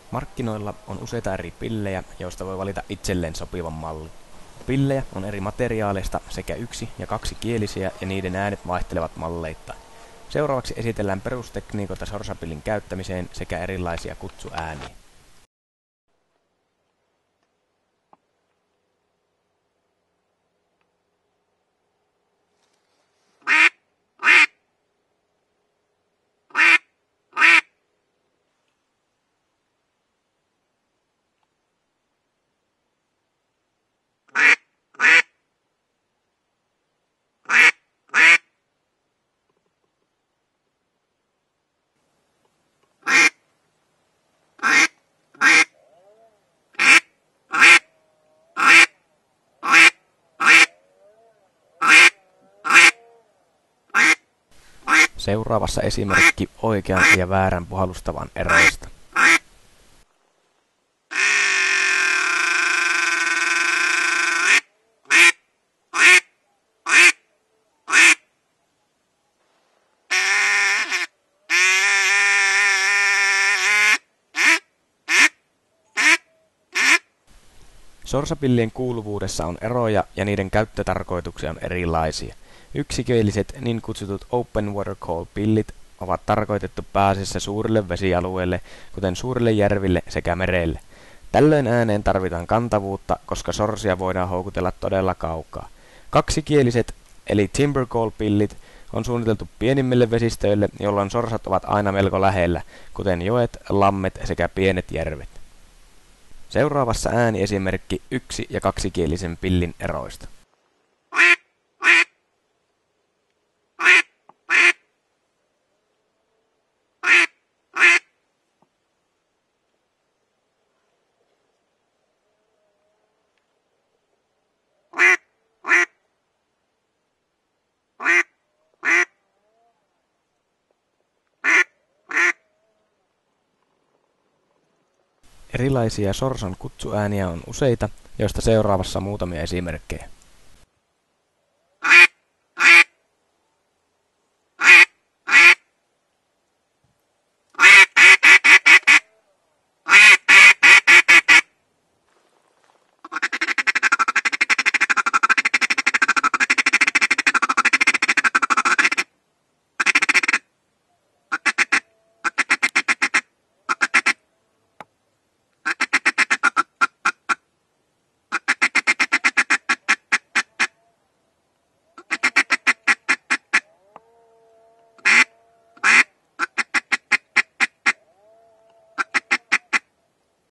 Markkinoilla on useita eri pillejä, joista voi valita itselleen sopivan mallin. Pillejä on eri materiaaleista sekä yksi- ja kaksikielisiä ja niiden äänet vaihtelevat malleittain. Seuraavaksi esitellään perustekniikoita sorsapillin käyttämiseen sekä erilaisia kutsuääniä. Seuraavassa esimerkki oikean ja väärän puhallustavan eroista. Sorsapillien kuuluvuudessa on eroja ja niiden käyttötarkoituksia on erilaisia. Yksikieliset niin kutsutut open water call-pillit ovat tarkoitettu pääasiassa suurille vesialueille, kuten suurille järville sekä merelle. Tällöin ääneen tarvitaan kantavuutta, koska sorsia voidaan houkutella todella kaukaa. Kaksikieliset eli timber call-pillit on suunniteltu pienimmille vesistöille, jolloin sorsat ovat aina melko lähellä, kuten joet, lammet sekä pienet järvet. Seuraavassa ääniesimerkki yksi- ja kaksikielisen pillin eroista. Erilaisia sorsan kutsuääniä on useita, joista seuraavassa muutamia esimerkkejä.